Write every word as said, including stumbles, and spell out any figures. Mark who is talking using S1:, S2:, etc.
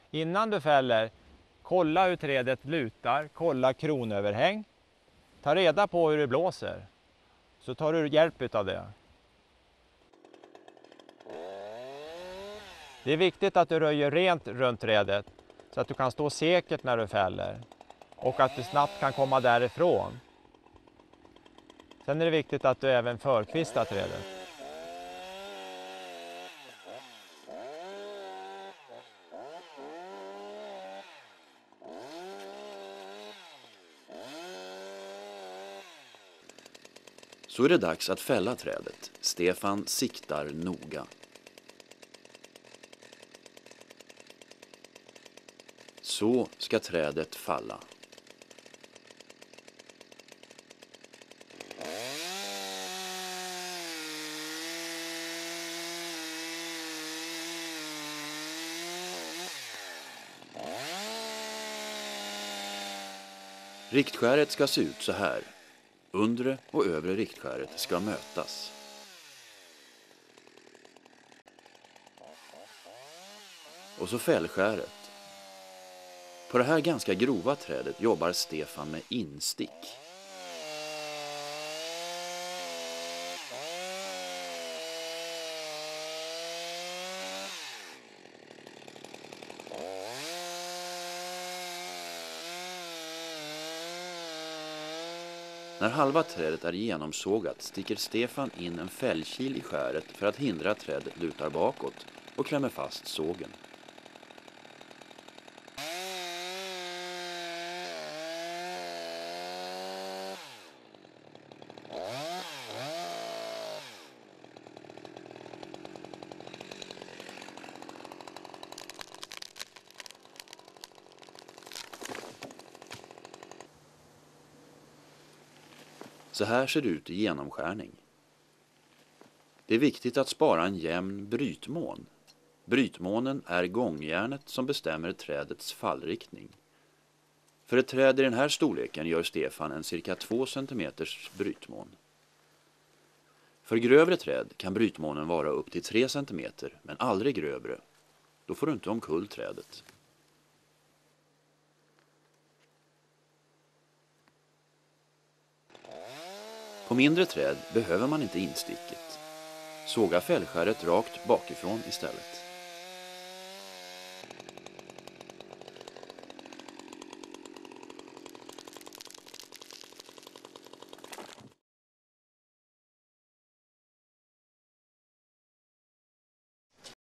S1: Innan du fäller, kolla hur trädet lutar, kolla kronöverhäng. Ta reda på hur det blåser, så tar du hjälp av det. Det är viktigt att du röjer rent runt trädet så att du kan stå säkert när du fäller och att du snabbt kan komma därifrån. Sen är det viktigt att du även förkvistar trädet.
S2: Så är det dags att fälla trädet. Stefan siktar noga. Så ska trädet falla. Riktskäret ska se ut så här. Undre och övre riktskäret ska mötas. Och så fällskäret. På det här ganska grova trädet jobbar Stefan med instick. När halva trädet är genomsågat sticker Stefan in en fällkil i skäret för att hindra att trädet lutar bakåt och klämmer fast sågen. Så här ser det ut i genomskärning. Det är viktigt att spara en jämn brytmån. Brytmånen är gångjärnet som bestämmer trädets fallriktning. För ett träd i den här storleken gör Stefan en cirka två centimeters brytmån. För grövre träd kan brytmånen vara upp till tre centimeter, men aldrig grövre. Då får du inte omkull trädet. På mindre träd behöver man inte insticket. Såga fällskäret rakt bakifrån istället.